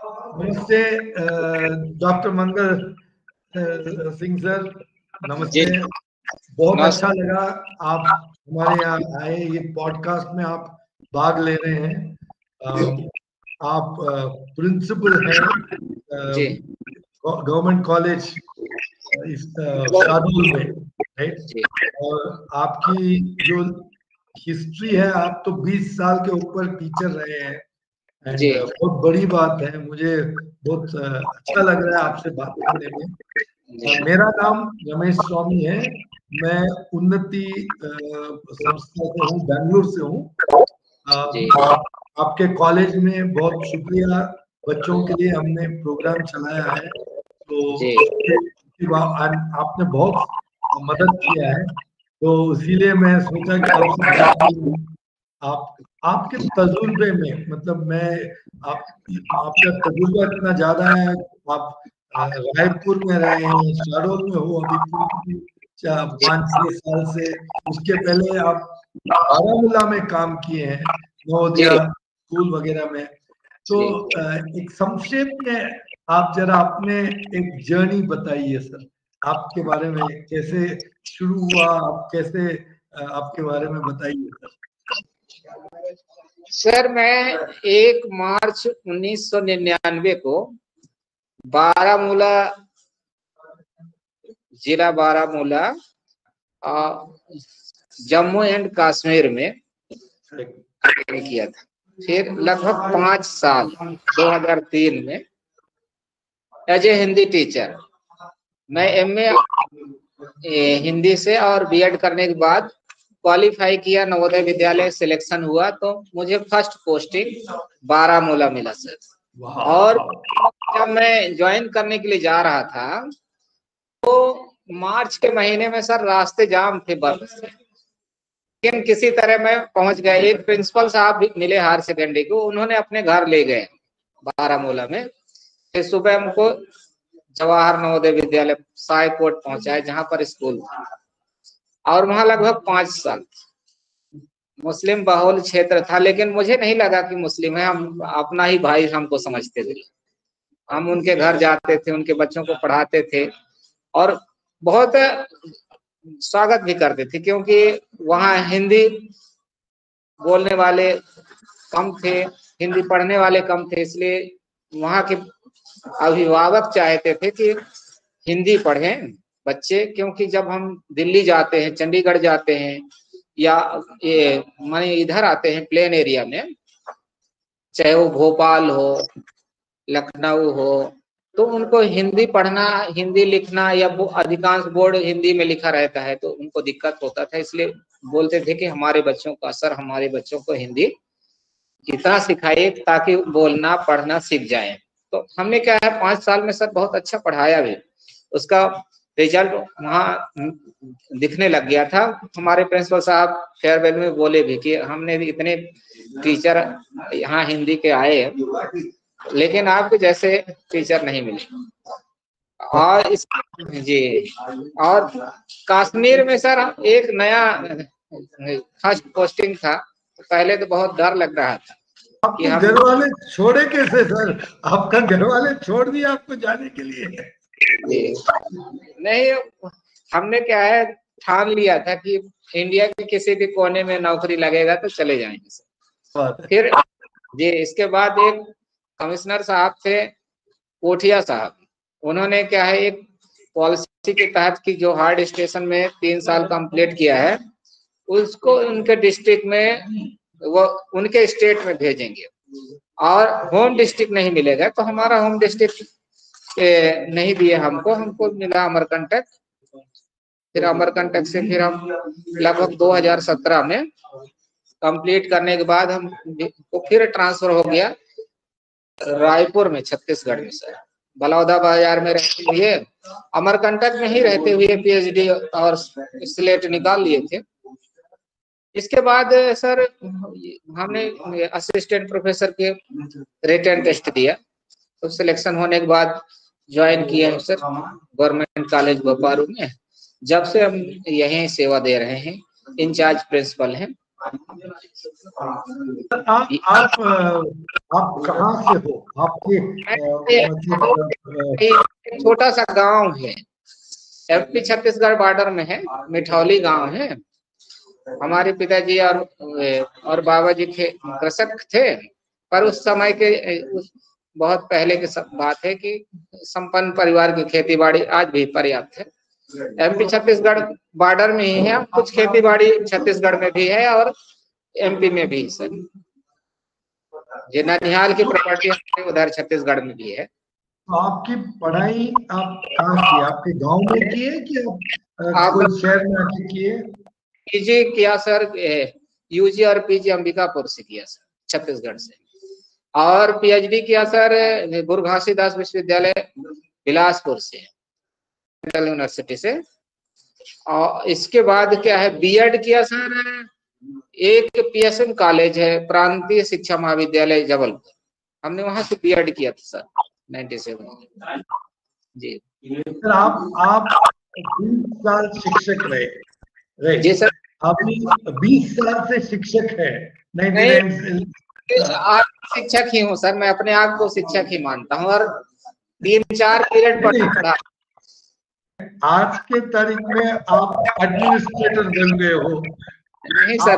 नमस्ते doctor Mangal Singh sir, नमस्ते। बहुत अच्छा लगा आप हमारे यहाँ आए, ये पॉडकास्ट में आप भाग ले रहे हैं। आप प्रिंसिपल हैं गवर्नमेंट कॉलेज इस शाहडोल में, राइट? और आपकी जो हिस्ट्री है, आप तो 20 साल के ऊपर टीचर रहे हैं एंड बहुत बड़ी बात है। मुझे बहुत अच्छा लग रहा है आपसे बात करने में। मेरा नाम रमेश स्वामी है, मैं उन्नति संस्था से हूँ, बैंगलोर से हूँ। आपके कॉलेज में बहुत शुक्रिया, बच्चों के लिए हमने प्रोग्राम चलाया है, तो आपने बहुत मदद किया है, तो इसीलिए मैं सोचा कि आपसे बात करूं। आपके तजुर्बे में, मतलब आपका तजुर्बा इतना ज्यादा है। आप रायपुर में रहे हैं, शाहडोल में हो अभी 5-6 साल से। उसके पहले आप बारामूला में काम किए हैं, नवोदया स्कूल वगैरह में। तो एक संक्षेप में आप जरा अपने एक जर्नी बताइए सर, आपके बारे में कैसे शुरू हुआ, आप कैसे, आपके बारे में बताइए सर। सर, मैं 1 मार्च 1999 को बारामूला, जिला बारामूला, जम्मू एंड कश्मीर में किया था। फिर लगभग 5 साल 2003 में एज ए हिंदी टीचर मैं एमए हिंदी से और बीएड करने के बाद क्वालिफाई किया, नवोदय विद्यालय सिलेक्शन हुआ, तो मुझे फर्स्ट पोस्टिंग बारामूला मिला सर। और जब मैं ज्वाइन करने के लिए जा रहा था तो मार्च के महीने में सर रास्ते जाम थे बर्फ से, लेकिन किसी तरह मैं पहुंच गया। एक प्रिंसिपल साहब भी मिले हायर सेकेंडरी को, उन्होंने अपने घर ले गए बारामूला में। फिर सुबह हमको जवाहर नवोदय विद्यालय सायकोट पहुंचाए, जहां पर स्कूल था, और वहां लगभग 5 साल। मुस्लिम बहुल क्षेत्र था, लेकिन मुझे नहीं लगा कि मुस्लिम है, हम अपना ही भाई हमको समझते थे। हम उनके घर जाते थे, उनके बच्चों को पढ़ाते थे और बहुत स्वागत भी करते थे, क्योंकि वहाँ हिंदी बोलने वाले कम थे, हिंदी पढ़ने वाले कम थे, इसलिए वहाँ के अभिभावक चाहते थे कि हिंदी पढ़ें बच्चे। क्योंकि जब हम दिल्ली जाते हैं, चंडीगढ़ जाते हैं, या ये माने इधर आते हैं प्लेन एरिया में, चाहे वो भोपाल हो, लखनऊ हो, तो उनको हिंदी पढ़ना, हिंदी लिखना, या अधिकांश बोर्ड हिंदी में लिखा रहता है, तो उनको दिक्कत होता था। इसलिए बोलते थे कि हमारे बच्चों का सर, हमारे बच्चों को हिंदी इतना सिखाइए ताकि बोलना पढ़ना सीख जाए। तो हमने क्या है, 5 साल में सर बहुत अच्छा पढ़ाया भी, उसका रिजल्ट वहाँ दिखने लग गया था। हमारे प्रिंसिपल साहब फेयरवेल में बोले भी कि हमने इतने टीचर यहाँ हिंदी के आए, लेकिन आपके जैसे टीचर नहीं मिले। और इस जी, और कश्मीर में सर एक नया फर्स्ट पोस्टिंग था, पहले तो बहुत डर लग रहा था। आपको घर वाले छोड़े कैसे सर? आपका घर वाले छोड़ दिया आपको जाने के लिए? नहीं, हमने क्या है, ठान लिया था कि इंडिया के किसी भी कोने में नौकरी लगेगा तो चले जाएंगे सर। फिर जी, इसके बाद एक कमिश्नर साहब थे, कोठिया साहब, उन्होंने क्या है, एक पॉलिसी के तहत कि जो हार्ड स्टेशन में 3 साल कंप्लीट किया है, उसको उनके डिस्ट्रिक्ट में, वो उनके स्टेट में भेजेंगे, और होम डिस्ट्रिक्ट नहीं मिलेगा। तो हमारा होम डिस्ट्रिक्ट नहीं दिए हमको मिला अमरकंटक। फिर अमरकंटक से फिर हम लगभग 2017 में कंप्लीट करने के बाद हम तो फिर ट्रांसफर हो गया रायपुर में, छत्तीसगढ़ में सर, बलौदा बाजार में रहते हुए, अमरकंटक में ही रहते हुए पीएचडी और स्लेट निकाल लिए थे। इसके बाद सर हमने असिस्टेंट प्रोफेसर के रिटन टेस्ट दिया, तो सिलेक्शन होने के बाद ज्वाइन किया है सर गवर्नमेंट कॉलेज बोपारू में। जब से हम यहीं सेवा दे रहे हैं, इंचार्ज प्रिंसिपल हैं। आप कहाँ से हो? आपके छोटा सा गांव है, एमपी छत्तीसगढ़ बॉर्डर में है, मिठौली गांव है। हमारे पिताजी और बाबा जी कृषक थे, पर उस समय के बहुत पहले की बात है कि संपन्न परिवार की खेती बाड़ी आज भी पर्याप्त है। एमपी छत्तीसगढ़ बॉर्डर में ही है, कुछ खेती बाड़ी छत्तीसगढ़ में भी है और एमपी में भी सर। ये ननिहाल की प्रॉपर्टी उधर छत्तीसगढ़ में भी है। तो आपकी पढ़ाई आप कहाँ की? आपके गांव में की है कि आप कोई शहर में आके किए? पीजी किया सर, यूजी और पीजी अंबिकापुर से किया सर, छत्तीसगढ़ से। और पीएचडी किया सर गुरु घासीदास विश्वविद्यालय बिलासपुर से, सेंट्रल यूनिवर्सिटी से। और इसके बाद क्या है, बीएड किया सर, एक पीएसएम कॉलेज है, प्रांतीय शिक्षा महाविद्यालय जबलपुर, हमने वहां से बीएड किया था सर 97 में। जी सर, आप 20 साल शिक्षक रहे? जी सर। आप 20 साल से शिक्षक है? नहीं, आप शिक्षक ही हूँ सर, मैं अपने आप को शिक्षक ही मानता हूँ और 3-4 पीरियड पढ़ा। आज के तारीख में आप एडमिनिस्ट्रेटर बन गए हो? नहीं सर,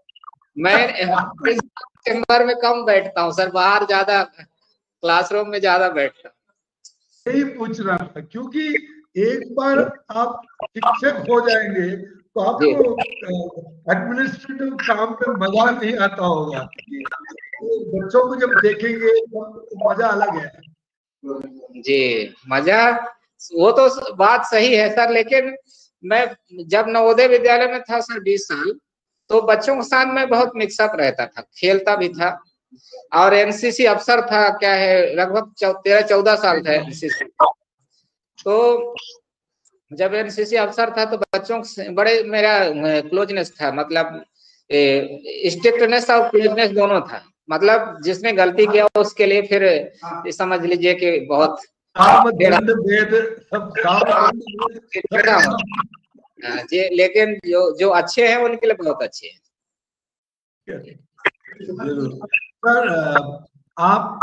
मैं चैम्बर में कम बैठता हूँ सर, बाहर ज्यादा, क्लासरूम में ज्यादा बैठता हूँ। यही पूछ रहा था, क्योंकि एक बार आप शिक्षक हो जाएंगे तो आपको एडमिनिस्ट्रेटिव काम में मजा नहीं आता होगा। तो बच्चों को जब देखेंगे तो मजा अलग है। जी मजा, वो तो बात सही है सर, लेकिन मैं जब नवोदय विद्यालय में था सर 20 साल, तो बच्चों के साथ मैं बहुत मिक्सअप रहता था, खेलता भी था और एनसीसी अफसर था। क्या है, लगभग 13-14 साल था एनसीसी। तो जब एनसीसी अफसर था तो बच्चों से बड़े मेरा क्लोजनेस था, मतलब स्ट्रिक्टनेस और क्लोजनेस दोनों था। मतलब जिसने गलती किया उसके लिए फिर समझ लीजिए कि बहुत जी, लेकिन जो अच्छे हैं उनके लिए बहुत अच्छे हैं। सर, आप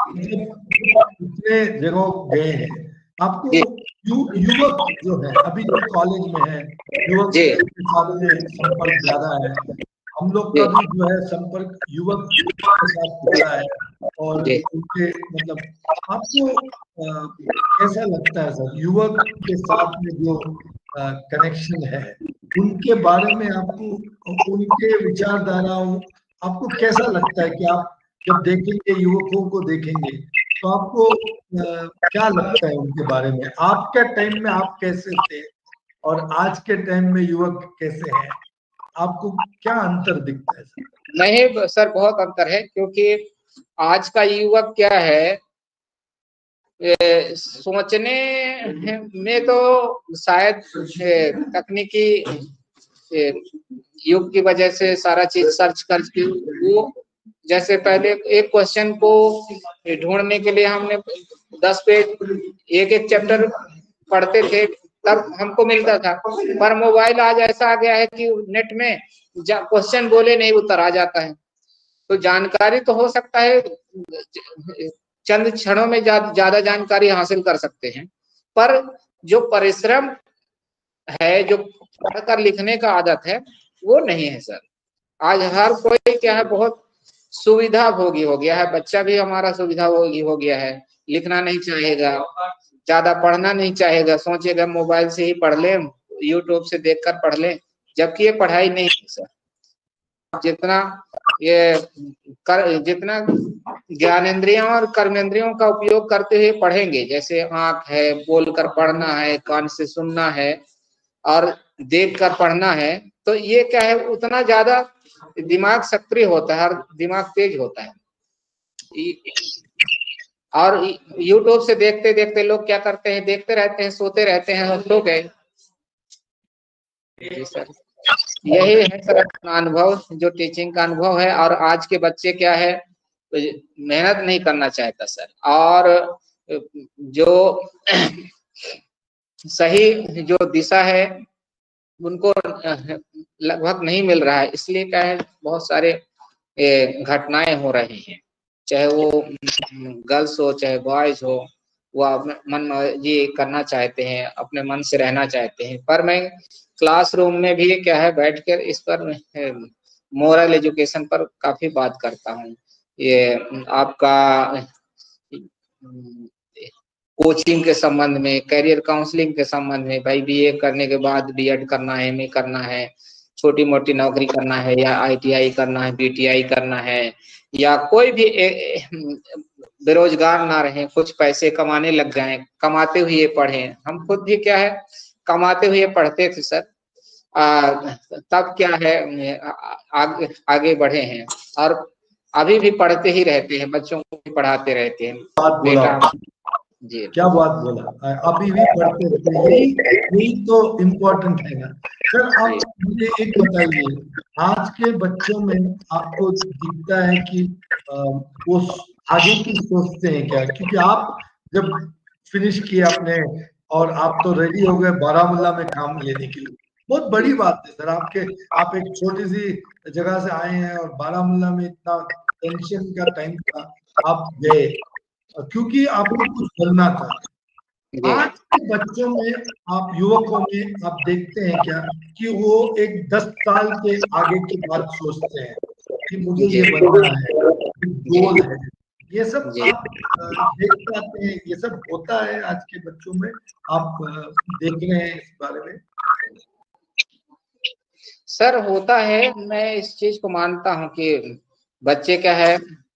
कितने जगह गए हैं? आपको युवक जो है अभी जो कॉलेज में है, युवक के साथ में संपर्क ज्यादा है। हम लोग का भी जो है संपर्क युवक के साथ ज्यादा है, और उनके मतलब आपको कैसा लगता है सर, युवक के साथ में जो कनेक्शन है, उनके बारे में आपको, उनके विचारधाराओं, आपको कैसा लगता है कि आप जब देखेंगे, युवकों को देखेंगे, तो आपको क्या लगता है उनके बारे में? आपके टाइम में आप कैसे थे और आज के टाइम में युवक कैसे हैं? आपको क्या अंतर दिखता है सर? नहीं सर, बहुत अंतर है, क्योंकि आज का युवक क्या है, सोचने में तो शायद तकनीकी युग की वजह से सारा चीज सर्च करके, वो जैसे पहले एक क्वेश्चन को ढूंढने के लिए हमने 10 पेज एक चैप्टर पढ़ते थे, तब हमको मिलता था। पर मोबाइल आज ऐसा आ गया है कि नेट में क्वेश्चन बोले नहीं उत्तर आ जाता है। तो जानकारी तो हो सकता है, चंद क्षणों में ज्यादा जानकारी हासिल कर सकते हैं, पर जो परिश्रम है, जो पढ़कर लिखने का आदत है, वो नहीं है सर। आज हर कोई क्या है, बहुत सुविधा भोगी हो गया है। बच्चा भी हमारा सुविधा भोगी हो गया है, लिखना नहीं चाहेगा, ज्यादा पढ़ना नहीं चाहेगा, सोचेगा मोबाइल से ही पढ़ ले, यूट्यूब से देखकर पढ़ ले, जबकि ये पढ़ाई नहीं है सर। जितना ज्ञानेंद्रियों और कर्मेंद्रियों का उपयोग करते हुए पढ़ेंगे, जैसे आंख है, बोलकर पढ़ना है, कान से सुनना है और देखकर पढ़ना है, तो ये क्या है, उतना ज्यादा दिमाग सक्रिय होता है और दिमाग तेज होता है। और यूट्यूब से देखते देखते लोग क्या करते हैं, देखते रहते हैं, सोते रहते हैं, सो गए। जी सर, यही है सर अनुभव, जो टीचिंग का अनुभव है। और आज के बच्चे क्या है, मेहनत नहीं करना चाहता सर, और जो सही जो दिशा है उनको लगभग नहीं मिल रहा है। इसलिए क्या है, बहुत सारे घटनाएं हो रही हैं, चाहे वो गर्ल्स हो चाहे बॉयज हो, वो अपने मन मर्जी करना चाहते हैं, अपने मन से रहना चाहते हैं। पर मैं क्लासरूम में भी क्या है बैठकर इस पर मोरल एजुकेशन पर काफी बात करता हूँ। ये आपका कोचिंग के संबंध में, करियर काउंसलिंग के संबंध में, भाई बीए करने के बाद बीएड करना है, एमए करना है, छोटी मोटी नौकरी करना है, या आईटीआई करना है, बीटीआई करना है, या कोई भी बेरोजगार ना रहे, कुछ पैसे कमाने लग गए, कमाते हुए पढ़े। हम खुद भी क्या है कमाते हुए पढ़ते थे सर, तब क्या है आगे बढ़े हैं, और अभी भी पढ़ते ही रहते हैं, बच्चों को भी पढ़ाते रहते हैं। बात बोला जी, क्या बात बोला, अभी भी पढ़ते रहते, यही तो इम्पोर्टेंट है ना सर। आप मुझे एक बताइए, आज के बच्चों में आपको दिखता है कि वो आगे की सोचते हैं क्या? क्योंकि आप जब फिनिश किए आपने और आप तो रेडी हो गए बारामूला में काम लेने के लिए, बहुत बड़ी बात है सर। आप एक छोटी सी जगह से आए हैं और बारामूला में इतना टेंशन का टाइम था, आप गए क्योंकि आपको कुछ बनना था। आज के बच्चों में, आप युवकों में आप देखते हैं क्या कि वो एक 10 साल के आगे की बात सोचते हैं कि मुझे ये बनना है, गोल है, ये सब आप देख पाते हैं? ये सब होता है आज के बच्चों में, आप देख रहे हैं इस बारे में? सर होता है, मैं इस चीज को मानता हूं कि बच्चे क्या है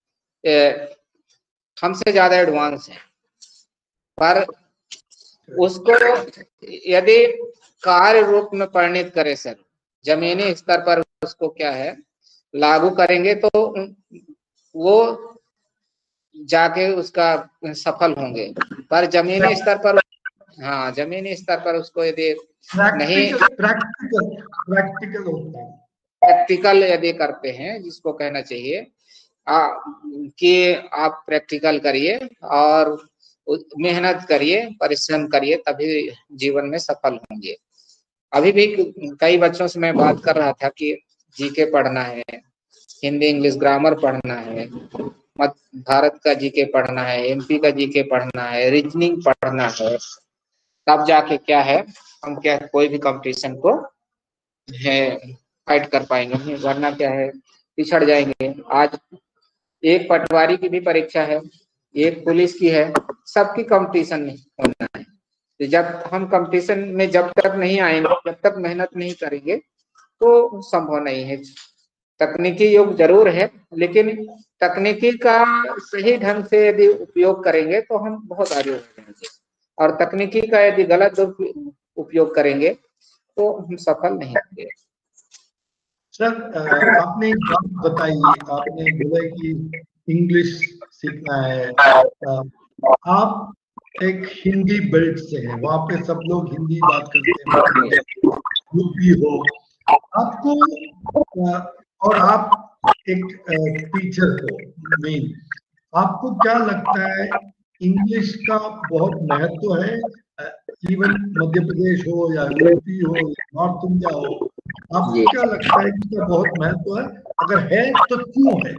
हमसे ज्यादा एडवांस है, पर उसको यदि कार्य रूप में परिणित करे सर, जमीनी स्तर पर उसको क्या है लागू करेंगे, तो वो जाके उसका सफल होंगे। पर जमीनी स्तर पर, हाँ जमीनी स्तर पर उसको यदि नहीं प्रैक्टिकल होता है, प्रैक्टिकल यदि करते हैं, जिसको कहना चाहिए कि आप प्रैक्टिकल करिए और मेहनत करिए, परिश्रम करिए, तभी जीवन में सफल होंगे। अभी भी कई बच्चों से मैं बात कर रहा था कि जीके पढ़ना है, हिंदी इंग्लिश ग्रामर पढ़ना है, भारत का जीके पढ़ना है, एमपी का जीके पढ़ना है, रीजनिंग पढ़ना है, तब जाके क्या है हम क्या कोई भी कंपटीशन को है फाइट कर पाएंगे, वरना क्या है पिछड़ जाएंगे। आज एक पटवारी की भी परीक्षा है, एक पुलिस की है, सबकी कंपटीशन में होना है। तो जब हम कंपटीशन में जब तक नहीं आएंगे, जब तक मेहनत नहीं करेंगे, तो संभव नहीं है। तकनीकी युग जरूर है, लेकिन तकनीकी का सही ढंग से यदि उपयोग करेंगे तो हम बहुत आगे हो जाएंगे, और तकनीकी का यदि गलत उपयोग करेंगे तो हम सफल नहीं होंगे। सर आपने एक बात बताई, आपने बोला कि इंग्लिश सीखना है, आप एक हिंदी बेल्ट से हैं, वहां पे सब लोग हिंदी बात करते हैं, यूपी हो आपको, और आप एक टीचर हो मेन, आपको क्या लगता है इंग्लिश का बहुत महत्व है? इवन मध्य प्रदेश हो या यूपी हो या नॉर्थ इंडिया हो, आपको क्या लगता है कि इसका बहुत महत्व है? अगर है तो क्यों है?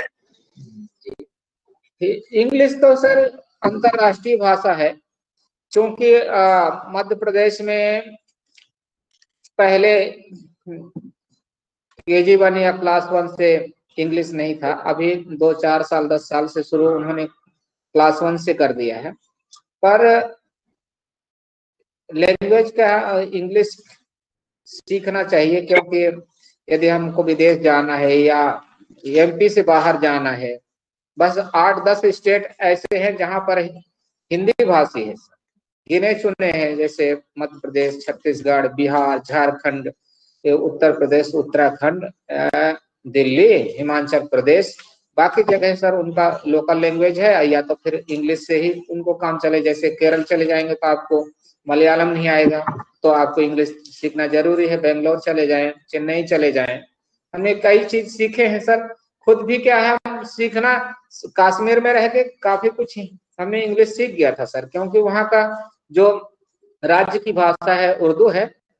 इंग्लिश तो सर अंतरराष्ट्रीय भाषा है, क्योंकि मध्य प्रदेश में पहले KG1 या क्लास 1 से इंग्लिश नहीं था, अभी 2-4 साल 10 साल से शुरू उन्होंने क्लास 1 से कर दिया है। पर लैंग्वेज का इंग्लिश सीखना चाहिए, क्योंकि यदि हमको विदेश जाना है या एमपी से बाहर जाना है, बस 8-10 स्टेट ऐसे हैं जहां पर हिंदी भाषी है, गिने चुने हैं, जैसे मध्य प्रदेश, छत्तीसगढ़, बिहार, झारखंड, उत्तर प्रदेश, उत्तराखंड, दिल्ली, हिमाचल प्रदेश। बाकी जगह सर उनका लोकल लैंग्वेज है, या तो फिर इंग्लिश से ही उनको काम चले। जैसे केरल चले जाएंगे तो आपको मलयालम नहीं आएगा, तो आपको इंग्लिश सीखना जरूरी है। बेंगलोर चले जाएं, चेन्नई चले जाएं, हमने कई चीज सीखे हैं सर। खुद भी क्या है हम सीखना, कश्मीर में रह के काफी कुछ हमने इंग्लिश सीख गया था सर, क्योंकि वहाँ का जो राज्य की भाषा है उर्दू है,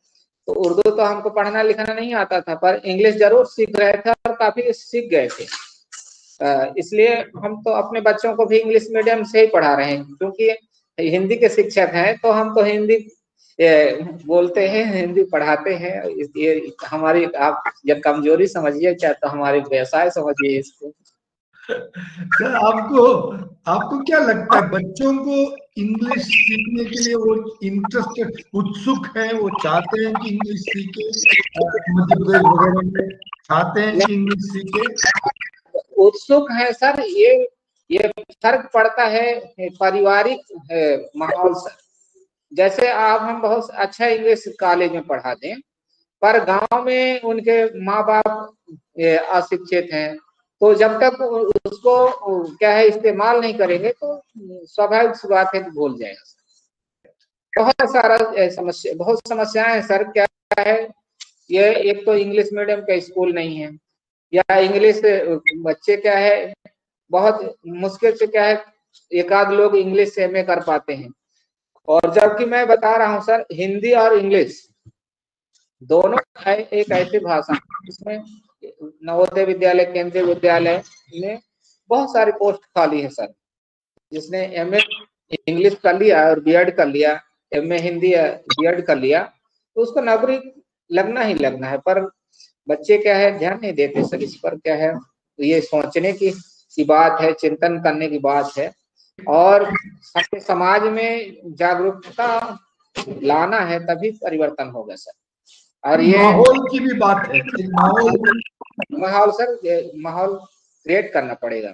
तो उर्दू तो हमको पढ़ना लिखना नहीं आता था, पर इंग्लिश जरूर सीख रहे थे और काफी सीख गए थे। इसलिए हम तो अपने बच्चों को भी इंग्लिश मीडियम से ही पढ़ा रहे हैं, क्योंकि हिंदी के शिक्षक हैं तो हम तो हिंदी बोलते हैं, हिंदी पढ़ाते हैं। ये हमारी, आप जब कमजोरी समझिए चाहे तो हमारी व्यवसाय समझिए इसको। सर आपको क्या लगता है, बच्चों को इंग्लिश सीखने के लिए वो इंटरेस्टेड, उत्सुक हैं, वो चाहते हैं कि इंग्लिश सीखे, मध्य प्रदेश वगैरह में चाहते हैं कि इंग्लिश सीखे? उत्सुक है सर, ये फर्क पड़ता है पारिवारिक माहौल से। जैसे आप हम बहुत अच्छा इंग्लिश कॉलेज में पढ़ा दें, पर गांव में उनके माँ बाप अशिक्षित हैं, तो जब तक उसको क्या है इस्तेमाल नहीं करेंगे तो स्वाभाविक सी बात है कि भूल जाएगा। बहुत सारा समस्या, बहुत समस्याएं हैं सर। क्या है, ये एक तो इंग्लिश मीडियम का स्कूल नहीं है, या इंग्लिश बच्चे क्या है बहुत मुश्किल से क्या है एक आध लोग इंग्लिश से एमए कर पाते हैं। और जबकि मैं बता रहा हूँ सर, हिंदी और इंग्लिश दोनों एक ऐसी भाषा जिसमें नवोदय विद्यालय, केंद्रीय विद्यालय में बहुत सारी पोस्ट खाली है सर। जिसने एमए इंग्लिश कर लिया और बीएड कर लिया, एमए हिंदी बीएड कर लिया, तो उसको नौकरी लगना ही लगना है। पर बच्चे क्या है ध्यान नहीं देते सर इस पर। क्या है, तो ये सोचने की बात है, चिंतन करने की बात है, और समाज में जागरूकता लाना है, तभी परिवर्तन होगा सर। और ये माहौल की भी बात है, माहौल सर, माहौल क्रिएट करना पड़ेगा।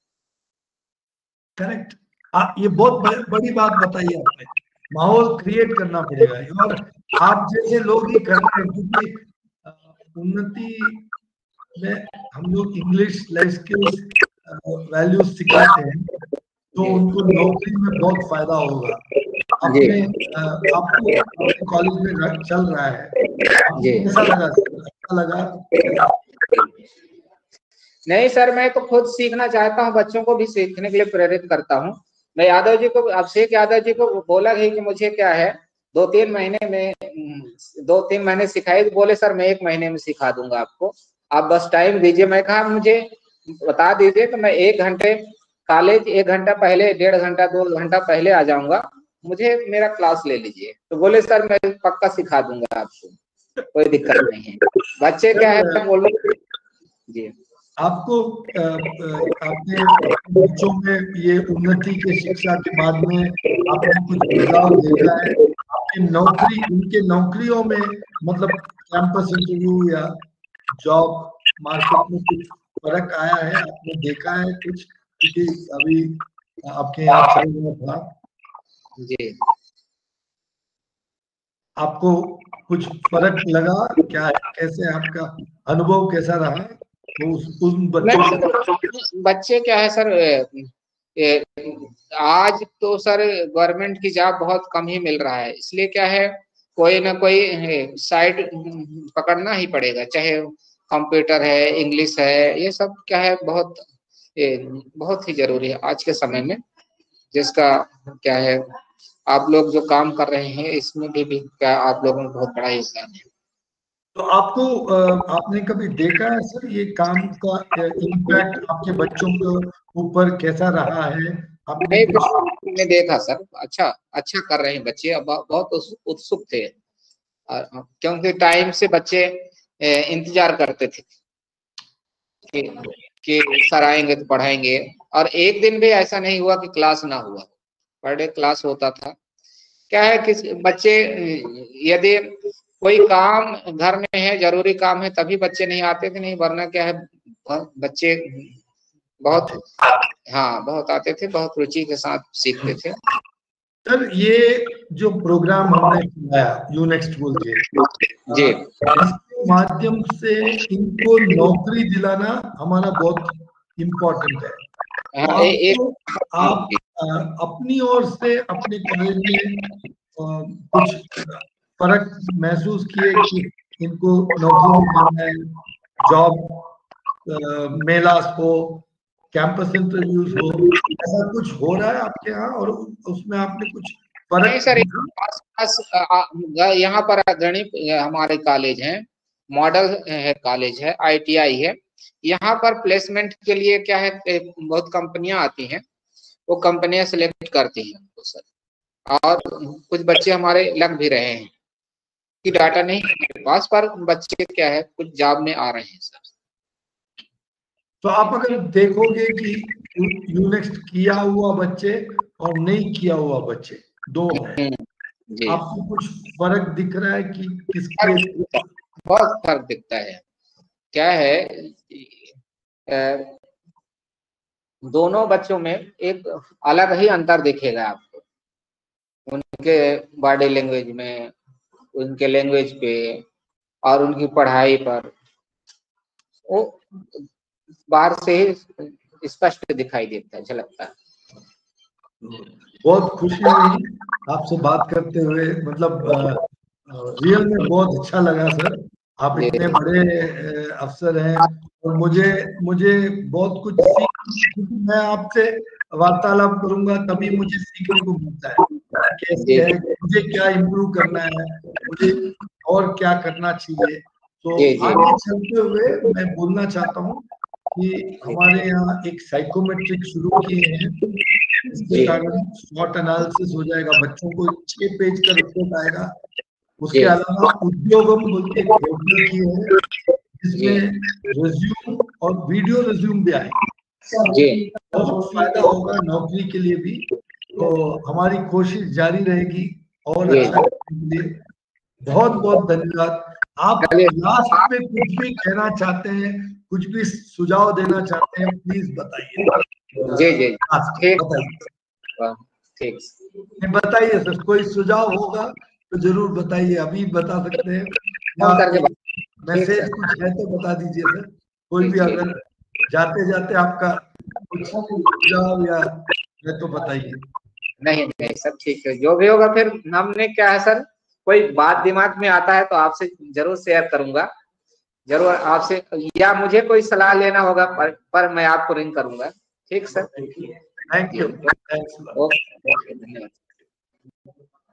करेक्ट, ये बहुत बड़ी बात बताई आपने, माहौल क्रिएट करना पड़ेगा, और आप जैसे लोग ही कर रहे हैं। क्योंकि उन्नति में हम लोग इंग्लिश लाइफ स्किल्स वैल्यूज सिखाते हैं, तो उनको नौकरी में बहुत फायदा होगा। अपने आपको कॉलेज में चल रहा है, कैसा लगा? अच्छा लगा? नहीं सर, मैं तो खुद सीखना चाहता हूँ, बच्चों को भी सीखने के लिए प्रेरित करता हूँ। मैं यादव जी को, अभिषेक यादव जी को बोला है कि मुझे क्या है 2-3 महीने सिखाए, बोले सर मैं 1 महीने में सिखा दूंगा आपको, आप बस टाइम दीजिए। मैं कहा मुझे बता दीजिए तो मैं 1 घंटे कॉलेज 1 घंटा पहले, 1.5 घंटा 2 घंटा पहले आ जाऊंगा, मुझे मेरा क्लास ले लीजिए। तो बोले सर मैं पक्का सिखा दूंगा आपको, कोई दिक्कत नहीं है। बच्चे क्या है बोलो जी। आपको आपने बच्चों में ये उन्नति के शिक्षा के बाद में आपने कुछ बदलाव देखा है? आपने उनके नौकरियों में, मतलब कैंपस इंटरव्यू या जॉब मार्केट में कुछ फर्क आया है? आपने देखा है कुछ? क्योंकि अभी आपके यहाँ चल रहा था जी, आपको कुछ फर्क लगा क्या? कैसे आपका अनुभव कैसा रहा उन बच्चे क्या है सर, आज तो सर गवर्नमेंट की जॉब बहुत कम ही मिल रहा है, इसलिए क्या है कोई ना कोई साइड पकड़ना ही पड़ेगा, चाहे कंप्यूटर है, इंग्लिश है, ये सब क्या है बहुत ही जरूरी है आज के समय में। जिसका क्या है आप लोग जो काम कर रहे हैं इसमें भी क्या आप लोगों का बहुत बड़ा योगदान है। तो आपको आपने कभी देखा है सर ये काम का इम्पैक्ट आपके बच्चों के ऊपर कैसा रहा है? आपने मैंने देखा सर, अच्छा कर रहे हैं बच्चे, बहुत उत्सुक थे, क्योंकि टाइम से बच्चे इंतजार करते थे कि सर आएंगे तो पढ़ाएंगे, और एक दिन भी ऐसा नहीं हुआ कि क्लास ना हुआ, पर डे क्लास होता था। क्या है कि बच्चे यदि कोई काम घर में है, जरूरी काम है, तभी बच्चे नहीं आते थे, नहीं वरना क्या है बच्चे बहुत बहुत आते थे, बहुत रुचि के साथ सीखते थे। सर ये जो प्रोग्राम हमने चलाया यूनेक्स्ट बोल के जी, इसके माध्यम से इनको नौकरी दिलाना हमारा बहुत इम्पोर्टेंट है। आप अपनी ओर से अपने कॉलेज में कुछ फर्क महसूस किए कि इनको नौकरी मिलना है, जॉब मेलास हो, कैंपस इंटरव्यूज हो, ऐसा कुछ हो रहा है आपके यहाँ? और उसमें आपने कुछ नहीं सर, यहाँ पर गणित हमारे कॉलेज हैं, मॉडल है कॉलेज है, ITI है। यहाँ पर प्लेसमेंट के लिए क्या है, बहुत कंपनियां आती हैं, वो कंपनियां सिलेक्ट करती हैं सर, और कुछ बच्चे हमारे लग भी रहे हैं कि डाटा नहीं है मेरे पास, पर बच्चे क्या है कुछ जॉब में आ रहे हैं सर। तो आप अगर देखोगे कि यूनेक्स्ट किया हुआ बच्चे और नहीं किया हुआ बच्चे दो हैं, आपको कुछ फर्क दिख रहा है कि किसके? बहुत फर्क दिखता है। क्या है, दोनों बच्चों में एक अलग ही अंतर दिखेगा आपको, उनके बॉडी लैंग्वेज में, उनके लैंग्वेज पे और उनकी पढ़ाई पर, वो बाहर से ही स्पष्ट दिखाई देता है, झलकता है। बहुत खुशी हुई आपसे बात करते हुए, मतलब रियल में बहुत अच्छा लगा सर। आप इतने बड़े अफसर हैं और मुझे बहुत कुछ मैं आपसे वार्तालाप करूंगा तभी मुझे सीखने को मिलता है कैसे है, मुझे क्या इम्प्रूव करना है, मुझे और क्या करना चाहिए। तो आगे चलते हुए मैं बोलना चाहता हूँ कि हमारे यहाँ एक साइकोमेट्रिक शुरू किए हैं, इसके कारण SWOT एनालिसिस हो जाएगा, बच्चों को 6 पेज का रिपोर्ट आएगा। उसके अलावा उद्योगम बोल के पोर्टल की है, जिसमें रिज्यूम और वीडियो रिज्यूम भी आएगा, बहुत फायदा होगा नौकरी के लिए भी। तो हमारी कोशिश जारी रहेगी और अच्छा करने के लिए बहुत बहुत धन्यवाद। आप लास्ट में कुछ भी कहना चाहते हैं, कुछ भी सुझाव देना चाहते हैं, प्लीज बताइए। ठीक, बताइए सर, कोई सुझाव होगा तो जरूर बताइए, अभी बता सकते हैं या मैसेज कुछ है तो बता दीजिए सर। कोई भी अगर जाते जाते आपका कुछ सुझाव या है तो बताइए। नहीं सब ठीक है, जो भी होगा फिर हमने क्या है सर, कोई बात दिमाग में आता है तो आपसे जरूर शेयर करूंगा, जरूर आपसे, या मुझे कोई सलाह लेना होगा पर मैं आपको रिंग करूंगा। ठीक sir, thank you, thanks. Okay, धन्यवाद।